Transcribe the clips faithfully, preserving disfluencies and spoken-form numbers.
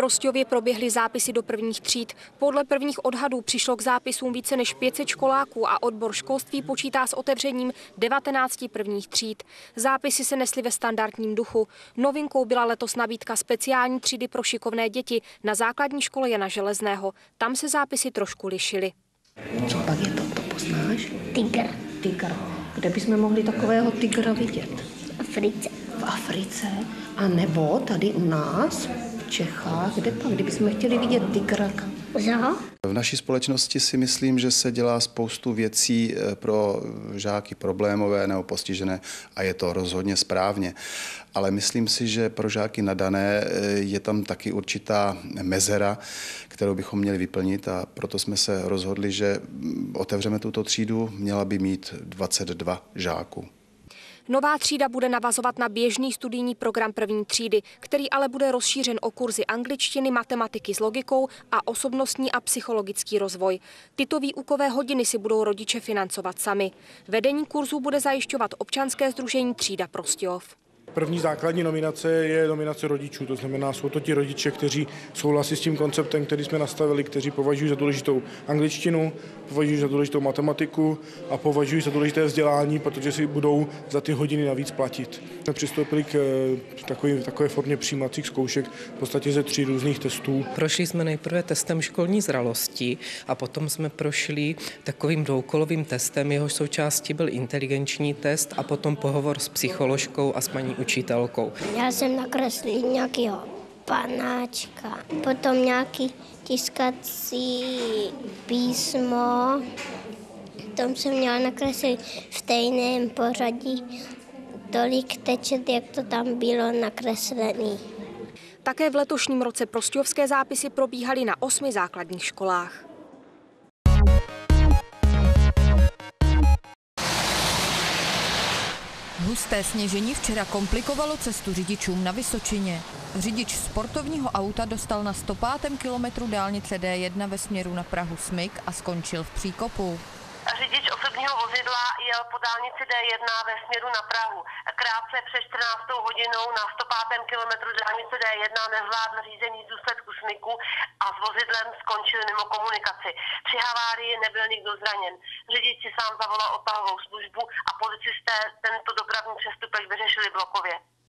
Prostějově proběhly zápisy do prvních tříd. Podle prvních odhadů přišlo k zápisům více než pět set školáků a odbor školství počítá s otevřením devatenácti prvních tříd. Zápisy se nesly ve standardním duchu. Novinkou byla letos nabídka speciální třídy pro šikovné děti na základní škole Jana Železného. Tam se zápisy trošku lišily. Co pak je to, to poznáš? Tygr. Tygr. Kde bychom mohli takového tygra vidět? V Africe. V Africe? A nebo tady u nás, v Čechách, kde pak, kdybychom chtěli vidět tygra? Za? V naší společnosti si myslím, že se dělá spoustu věcí pro žáky problémové nebo postižené a je to rozhodně správně. Ale myslím si, že pro žáky nadané je tam taky určitá mezera, kterou bychom měli vyplnit, a proto jsme se rozhodli, že otevřeme tuto třídu, měla by mít dvacet dva žáků. Nová třída bude navazovat na běžný studijní program první třídy, který ale bude rozšířen o kurzy angličtiny, matematiky s logikou a osobnostní a psychologický rozvoj. Tyto výukové hodiny si budou rodiče financovat sami. Vedení kurzů bude zajišťovat občanské sdružení Třída Prostějov. První základní nominace je nominace rodičů, to znamená, jsou to ti rodiče, kteří souhlasí s tím konceptem, který jsme nastavili, kteří považují za důležitou angličtinu, považují za důležitou matematiku a považují za důležité vzdělání, protože si budou za ty hodiny navíc platit. Jsme přistoupili k takové, takové formě přijímacích zkoušek, v podstatě ze tří různých testů. Prošli jsme nejprve testem školní zralosti a potom jsme prošli takovým dvoukolovým testem, jehož součástí byl inteligenční test a potom pohovor s psycholožkou a s paní učitelkou. Já jsem nakreslil nějakého panáčka, potom nějaký tiskací písmo, tom jsem měla nakreslit v stejném pořadí tolik tečet, jak to tam bylo nakreslené. Také v letošním roce prostějovské zápisy probíhaly na osmi základních školách. Husté sněžení včera komplikovalo cestu řidičům na Vysočině. Řidič sportovního auta dostal na sto pátém kilometru dálnice D jedna ve směru na Prahu smyk a skončil v příkopu. Řidič osobního vozidla jel po dálnici D jedna ve směru na Prahu. Krátce před čtrnáctou hodinou na sto pátém kilometru dálnice D jedna nezvládl řízení z důsledku smyku a s vozidlem skončil mimo komunikaci. Při havárii nebyl nikdo zraněn. Řidič si sám zavolal odtahovou službu a policisté tento dopravní přestupek vyřešili blokově.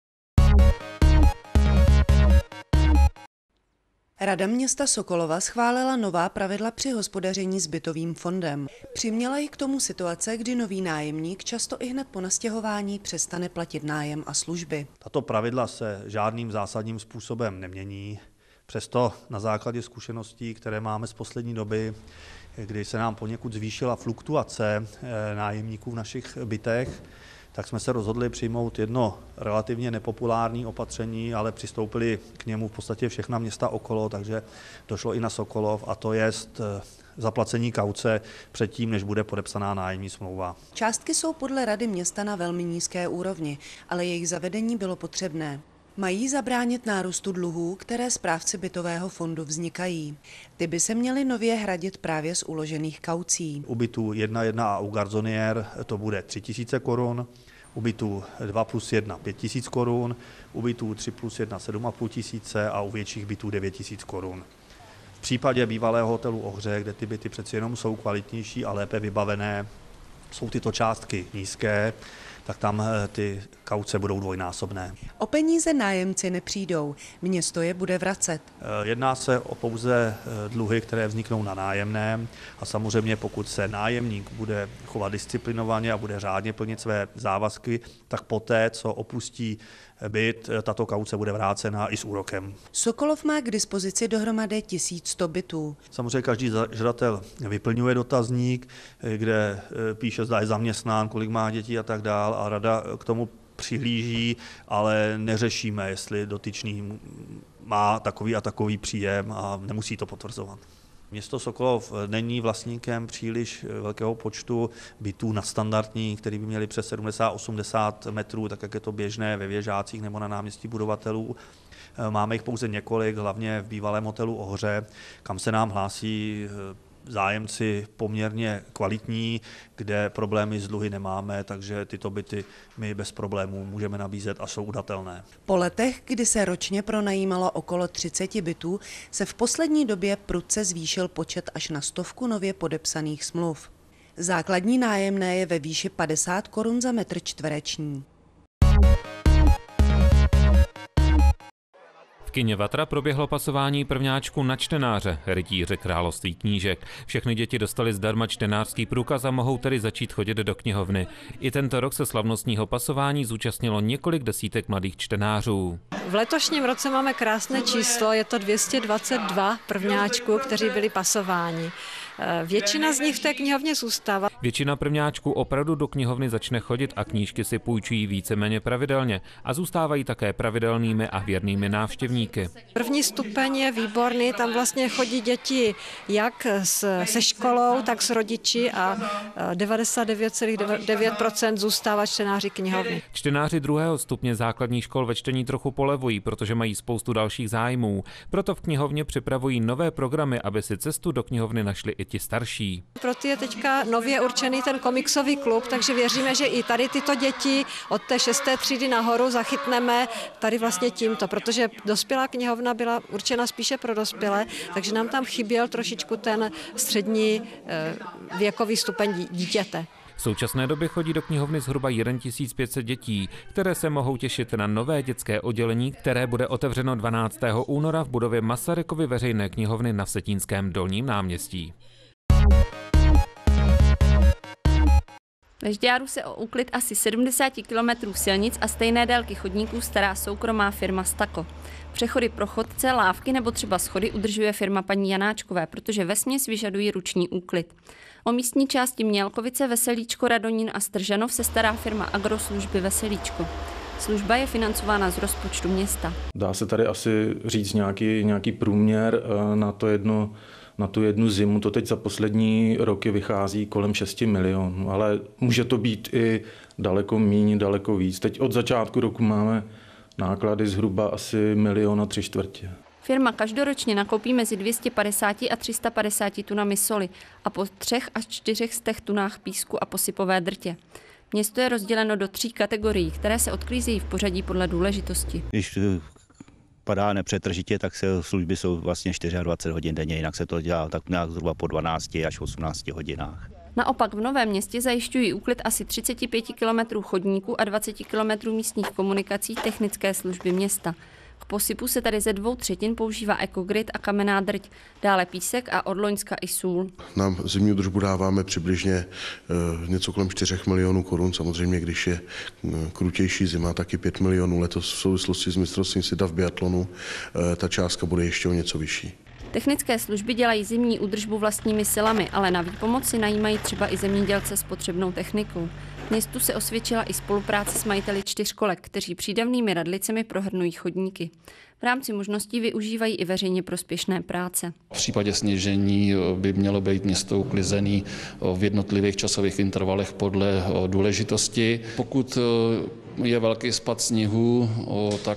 Rada města Sokolova schválila nová pravidla při hospodaření s bytovým fondem. Přiměla ji k tomu situace, kdy nový nájemník často i hned po nastěhování přestane platit nájem a služby. Tato pravidla se žádným zásadním způsobem nemění. Přesto na základě zkušeností, které máme z poslední doby, kdy se nám poněkud zvýšila fluktuace nájemníků v našich bytech, tak jsme se rozhodli přijmout jedno relativně nepopulární opatření, ale přistoupili k němu v podstatě všechna města okolo, takže došlo i na Sokolov, a to je zaplacení kauce předtím, než bude podepsaná nájemní smlouva. Částky jsou podle Rady města na velmi nízké úrovni, ale jejich zavedení bylo potřebné. Mají zabránit nárůstu dluhů, které správci bytového fondu vznikají. Ty by se měly nově hradit právě z uložených kaucí. U bytu jedna jedna a u garzoniér to bude tři tisíce korun, u bytu dva plus jedna pět tisíc korun, u bytu tři plus jedna sedm a půl tisíce a u větších bytů devět tisíc korun. V případě bývalého hotelu Ohře, kde ty byty přeci jenom jsou kvalitnější a lépe vybavené, jsou tyto částky nízké, tak tam ty kauce budou dvojnásobné. O peníze nájemci nepřijdou, město je bude vracet. Jedná se o pouze dluhy, které vzniknou na nájemném, a samozřejmě pokud se nájemník bude chovat disciplinovaně a bude řádně plnit své závazky, tak poté, co opustí byt, tato kauce bude vrácena i s úrokem. Sokolov má k dispozici dohromady tisíc sto bytů. Samozřejmě každý žadatel vyplňuje dotazník, kde píše, zda je zaměstnán, kolik má dětí a tak dál, a rada k tomu přihlíží, ale neřešíme, jestli dotyčný má takový a takový příjem, a nemusí to potvrzovat. Město Sokolov není vlastníkem příliš velkého počtu bytů nadstandardních, které by měly přes sedmdesát osmdesát metrů, tak jak je to běžné ve Věžácích nebo na náměstí budovatelů. Máme jich pouze několik, hlavně v bývalém hotelu Ohře, kam se nám hlásí zájemci poměrně kvalitní, kde problémy s dluhy nemáme, takže tyto byty my bez problémů můžeme nabízet a jsou udatelné. Po letech, kdy se ročně pronajímalo okolo třicet bytů, se v poslední době prudce zvýšil počet až na stovku nově podepsaných smluv. Základní nájemné je ve výši padesát korun za metr čtvereční. V kině Vatra proběhlo pasování prvňáčku na čtenáře, rytíře království knížek. Všechny děti dostaly zdarma čtenářský průkaz a mohou tedy začít chodit do knihovny. I tento rok se slavnostního pasování zúčastnilo několik desítek mladých čtenářů. V letošním roce máme krásné číslo, je to dvě stě dvacet dva prvňáčků, kteří byli pasováni. Většina z nich v té knihovně zůstává. Většina prvňáčků opravdu do knihovny začne chodit a knížky si půjčují víceméně pravidelně a zůstávají také pravidelnými a věrnými návštěvníky. První stupeň je výborný, tam vlastně chodí děti jak se školou, tak s rodiči a devadesát devět celá devět procent zůstává čtenáři knihovny. Čtenáři druhého stupně základních škol ve čtení trochu polevují, protože mají spoustu dalších zájmů. Proto v knihovně připravují nové programy, aby si cestu do knihovny našli i ti starší. Pro ty je teďka nově určený ten komiksový klub, takže věříme, že i tady tyto děti od té šesté třídy nahoru zachytneme tady vlastně tímto, protože dospělá knihovna byla určena spíše pro dospělé, takže nám tam chyběl trošičku ten střední věkový stupeň dítěte. V současné době chodí do knihovny zhruba tisíc pět set dětí, které se mohou těšit na nové dětské oddělení, které bude otevřeno dvanáctého února v budově Masarykovy veřejné knihovny na Vsetínském Dolním náměstí. Ve Žďáru se o úklid asi sedmdesát kilometrů silnic a stejné délky chodníků stará soukromá firma Stako. Přechody pro chodce, lávky nebo třeba schody udržuje firma paní Janáčkové, protože vesměs vyžadují ruční úklid. O místní části Mělkovice, Veselíčko, Radonín a Stržanov se stará firma Agroslužby Veselíčko. Služba je financována z rozpočtu města. Dá se tady asi říct nějaký, nějaký průměr na to jedno Na tu jednu zimu, to teď za poslední roky vychází kolem šesti milionů, ale může to být i daleko míň, daleko víc. Teď od začátku roku máme náklady zhruba asi milion a tři čtvrtě. Firma každoročně nakoupí mezi dvě stě padesát a tři sta padesát tunami soli a po třech až čtyřech stech tunách písku a posypové drtě. Město je rozděleno do tří kategorií, které se odklízejí v pořadí podle důležitosti. Když padá nepřetržitě, tak se služby jsou vlastně dvacet čtyři hodin denně, jinak se to dělá tak nějak zhruba po dvanácti až osmnácti hodinách. Naopak v Novém Městě zajišťují úklid asi třicet pět kilometrů chodníků a dvacet kilometrů místních komunikací technické služby města. K posypu se tady ze dvou třetin používá ekogrid a kamenná drť, dále písek a od loňska i sůl. Na zimní údržbu dáváme přibližně něco kolem čtyřech milionů korun, samozřejmě když je krutější zima, taky pět milionů. Letos v souvislosti s mistrovstvím světa v biatlonu ta částka bude ještě o něco vyšší. Technické služby dělají zimní údržbu vlastními silami, ale na výpomoc si najímají třeba i zemědělce s potřebnou technikou. Městu se osvědčila i spolupráce s majiteli čtyřkolek, kteří přídavnými radlicemi prohrnují chodníky. V rámci možností využívají i veřejně prospěšné práce. V případě sněžení by mělo být město uklizené v jednotlivých časových intervalech podle důležitosti. Pokud je velký spad sněhu, tak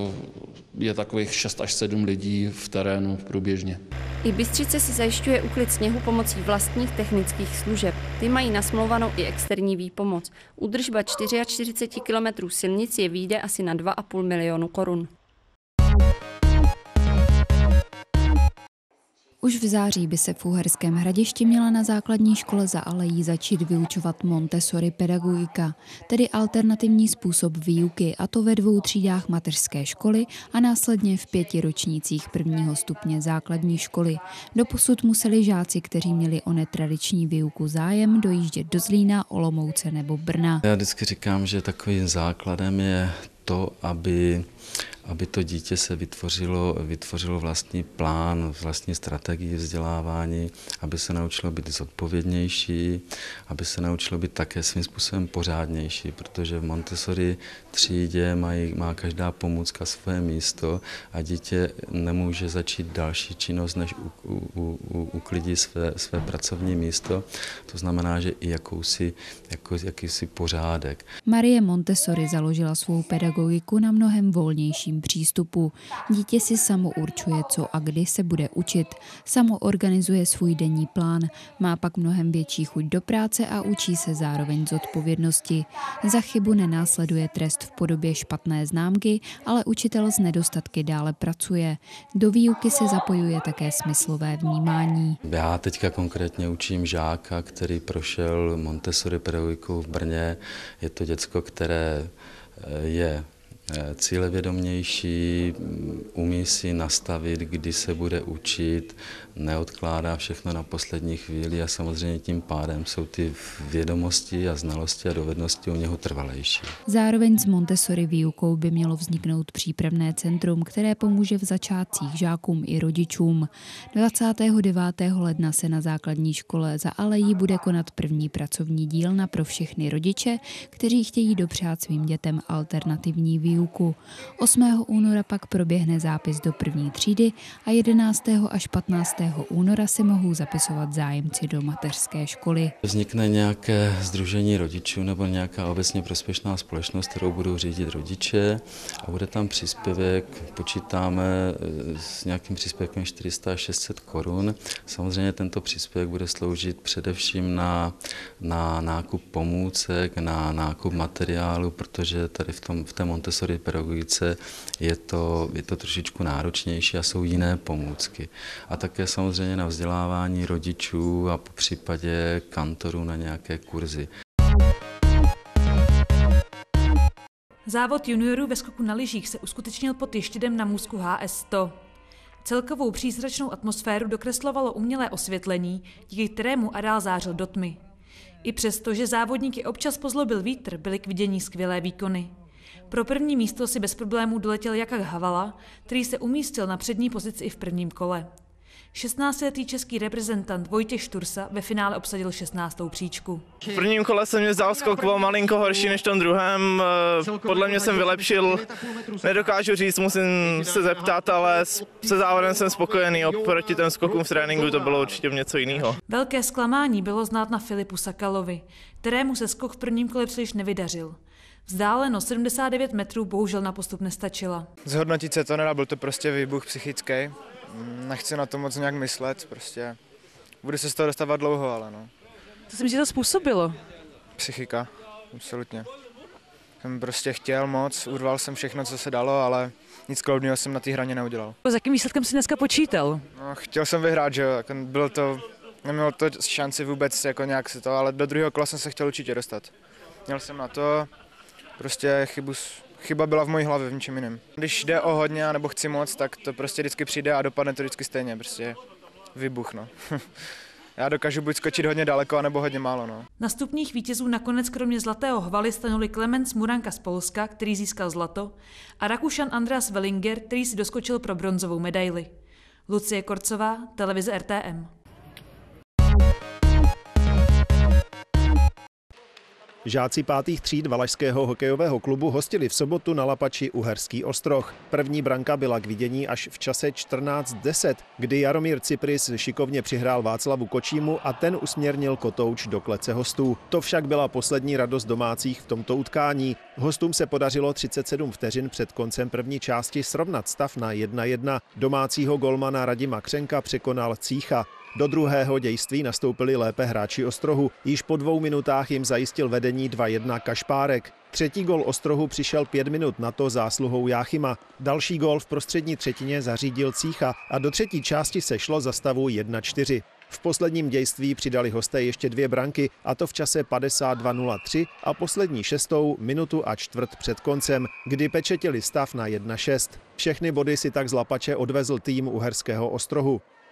je takových šest až sedm lidí v terénu průběžně. I Bystřice si zajišťuje úklid sněhu pomocí vlastních technických služeb. Ty mají nasmlouvanou i externí výpomoc. Údržba čtyřicet čtyři kilometrů silnic je vyjde asi na dva a půl milionu korun. Už v září by se v Uherském Hradišti měla na základní škole Za alejí začít vyučovat Montessori pedagogika, tedy alternativní způsob výuky, a to ve dvou třídách mateřské školy a následně v pěti ročnících prvního stupně základní školy. Doposud museli žáci, kteří měli o netradiční výuku zájem, dojíždět do Zlína, Olomouce nebo Brna. Já vždycky říkám, že takovým základem je to, aby aby to dítě se vytvořilo, vytvořilo vlastní plán, vlastní strategii vzdělávání, aby se naučilo být zodpovědnější, aby se naučilo být také svým způsobem pořádnější, protože v Montessori třídě mají, má každá pomůcka své místo a dítě nemůže začít další činnost, než u, u, u, uklidí své, své pracovní místo. To znamená, že i jakousi, jako, jakýsi pořádek. Marie Montessori založila svou pedagogiku na mnohem volnějším lepším přístupu. Dítě si samo určuje, co a kdy se bude učit. Samo organizuje svůj denní plán. Má pak mnohem větší chuť do práce a učí se zároveň zodpovědnosti. Za chybu nenásleduje trest v podobě špatné známky, ale učitel z nedostatky dále pracuje. Do výuky se zapojuje také smyslové vnímání. Já teďka konkrétně učím žáka, který prošel Montessori pedagogikou v Brně. Je to děcko, které je cílevědomější, umí si nastavit, kdy se bude učit, neodkládá všechno na poslední chvíli a samozřejmě tím pádem jsou ty vědomosti a znalosti a dovednosti u něho trvalejší. Zároveň s Montessori výukou by mělo vzniknout přípravné centrum, které pomůže v začátcích žákům i rodičům. dvacátého devátého ledna se na základní škole Za Alejí bude konat první pracovní dílna pro všechny rodiče, kteří chtějí dopřát svým dětem alternativní výuku. osmého února pak proběhne zápis do první třídy a jedenáctého až patnáctého února se mohou zapisovat zájemci do mateřské školy. Vznikne nějaké sdružení rodičů nebo nějaká obecně prospěšná společnost, kterou budou řídit rodiče a bude tam příspěvek, počítáme s nějakým příspěvkem čtyři sta až šest set korun. Samozřejmě tento příspěvek bude sloužit především na, na nákup pomůcek, na nákup materiálu, protože tady v, tom, v té Montessori pedagogice je to, je to trošičku náročnější a jsou jiné pomůcky. A také samozřejmě na vzdělávání rodičů a po případě kantorů na nějaké kurzy. Závod juniorů ve skoku na lyžích se uskutečnil pod Ještědem na můstku H S sto. Celkovou přízračnou atmosféru dokreslovalo umělé osvětlení, díky kterému areál zářil do tmy. I přesto, že závodníky občas pozlobil vítr, byly k vidění skvělé výkony. Pro první místo si bez problémů doletěl Jakub Havala, který se umístil na přední pozici i v prvním kole. šestnáctiletý český reprezentant Vojtěch Štursa ve finále obsadil šestnáctou příčku. V prvním kole se mě zdál skok byl malinko horší než v tom druhém. Podle mě jsem vylepšil, nedokážu říct, musím se zeptat, ale se závodem jsem spokojený. Oproti těm skokům v tréninku to bylo určitě něco jiného. Velké zklamání bylo znát na Filipu Sakalovi, kterému se skok v prvním kole příliš nevydařil. Vzdálenost sedmdesát devět metrů bohužel na postup nestačila. Zhodnotit se to nedá, byl to prostě výbuch psychický. Nechci na to moc nějak myslet, prostě budu se z toho dostávat dlouho, ale no. Co si myslíš, že to způsobilo? Psychika, absolutně. Jsem prostě chtěl moc, urval jsem všechno, co se dalo, ale nic kloudného jsem na té hraně neudělal. S jakým výsledkem jsi dneska počítal? No, chtěl jsem vyhrát, že jo, bylo to, nemělo to šanci vůbec jako nějak se to, ale do druhého kola jsem se chtěl určitě dostat. Měl jsem na to, prostě chybu, chyba byla v mojí hlavě, v ničem jiném. Když jde o hodně nebo chci moc, tak to prostě vždycky přijde a dopadne to vždycky stejně, prostě vybuch, no. Já dokážu buď skočit hodně daleko, anebo hodně málo, no. Na stupních vítězů nakonec kromě zlatého Hvaly stanuli Klemens Muranka z Polska, který získal zlato, a Rakušan Andreas Wellinger, který si doskočil pro bronzovou medaili. Lucie Korcová, televize R T M. Žáci pátých tříd Valašského hokejového klubu hostili v sobotu na Lapači Uherský Ostroh. První branka byla k vidění až v čase čtrnáct deset, kdy Jaromír Cypris šikovně přihrál Václavu Kočímu a ten usměrnil kotouč do klece hostů. To však byla poslední radost domácích v tomto utkání. Hostům se podařilo třicet sedm vteřin před koncem první části srovnat stav na jedna jedna. Domácího golmana Radima Křenka překonal Cícha. Do druhého dějství nastoupili lépe hráči Ostrohu. Již po dvou minutách jim zajistil vedení dva jedna Kašpárek. Třetí gol Ostrohu přišel pět minut na to zásluhou Jáchyma. Další gol v prostřední třetině zařídil Cícha a do třetí části se šlo za stavu jedna čtyři. V posledním dějství přidali hosté ještě dvě branky, a to v čase padesát dva nula tři a poslední šestou minutu a čtvrt před koncem, kdy pečetili stav na jedna šest. Všechny body si tak z Lapače odvezl tým Uherského Ostrohu.